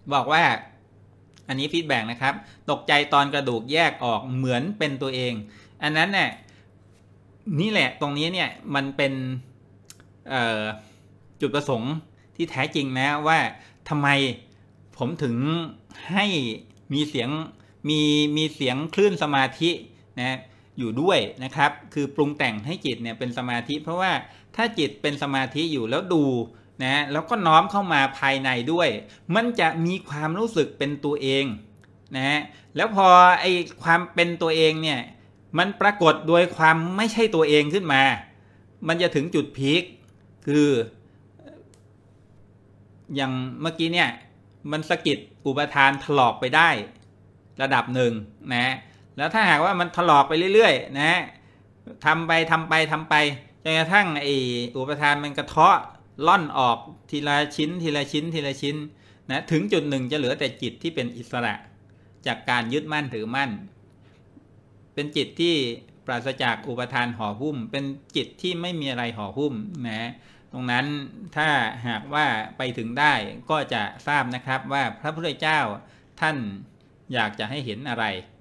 บอกว่าอันนี้ฟีดแบ็กนะครับตกใจตอนกระดูกแยกออกเหมือนเป็นตัวเองอันนั้นเนี่ยนี่แหละตรงนี้เนี่ยมันเป็นจุดประสงค์ที่แท้จริงนะว่าทำไมผมถึงให้มีเสียงมีเสียงคลื่นสมาธินะอยู่ด้วยนะครับคือปรุงแต่งให้จิตเนี่ยเป็นสมาธิเพราะว่าถ้าจิตเป็นสมาธิอยู่แล้วดูนะแล้วก็น้อมเข้ามาภายในด้วยมันจะมีความรู้สึกเป็นตัวเองนะฮะแล้วพอไอ้ความเป็นตัวเองเนี่ยมันปรากฏโดยความไม่ใช่ตัวเองขึ้นมามันจะถึงจุดพีคคืออย่างเมื่อกี้เนี่ยมันสะกิดอุปทานถลอกไปได้ระดับหนึ่งนะแล้วถ้าหากว่ามันถลอกไปเรื่อยๆนะทำไปจนกระทั่งไอ้อุปทานมันกระเทาะล่อนออกทีละชิ้นนะถึงจุดหนึ่งจะเหลือแต่จิตที่เป็นอิสระจากการยึดมั่นถือมั่นเป็นจิตที่ปราศจากอุปทานห่อหุ้มเป็นจิตที่ไม่มีอะไรห่อหุ้มนะตรงนั้นถ้าหากว่าไปถึงได้ก็จะทราบนะครับว่าพระพุทธเจ้าท่านอยากจะให้เห็นอะไร